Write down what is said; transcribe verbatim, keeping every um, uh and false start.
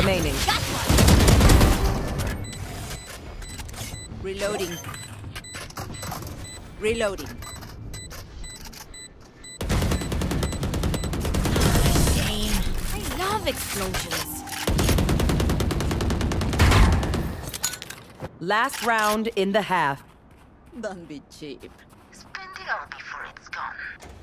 remaining. Got one. Reloading. Reloading. Shame. I love explosions. Last round in the half. Don't be cheap. Spend it all before it's gone.